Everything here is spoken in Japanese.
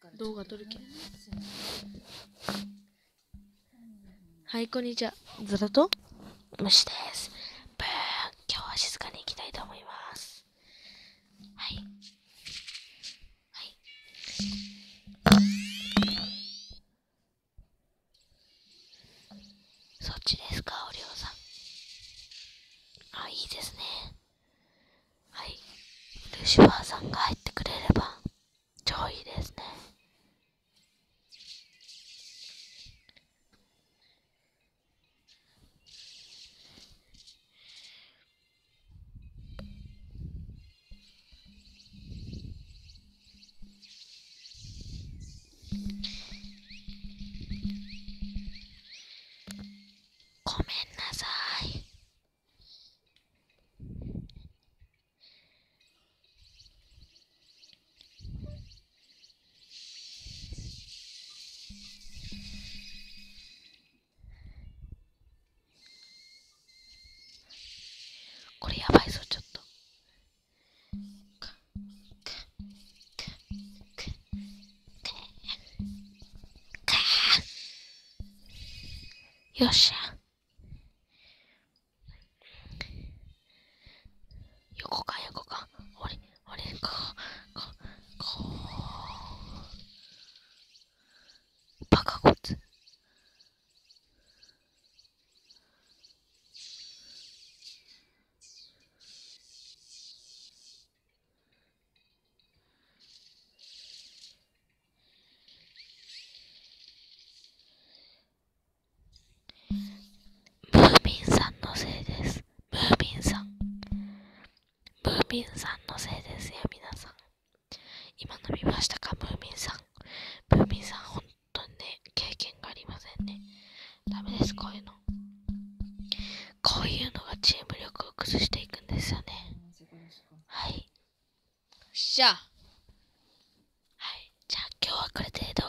動画撮るけん。はい、こんにちは。ずらと虫です。ブーン。今日は静かに行きたいと思います。はい。はい。そっちですか、おりょうさん。あ、いいですね。はい。ルシファーさんが入ってくれれば超いいですね。ごめんなさい。これやばいぞ、ちょっと。よっしゃ。横か。俺、バカこいつ。ムーミンさんのせいです。ムーミンさんのせいですよ、皆さん。今の見ましたか、ムーミンさん。本当にね、経験がありませんね。ダメです、こういうのがチーム力を崩していくんですよね。はい。よっしゃ。はい。じゃあ今日はこれで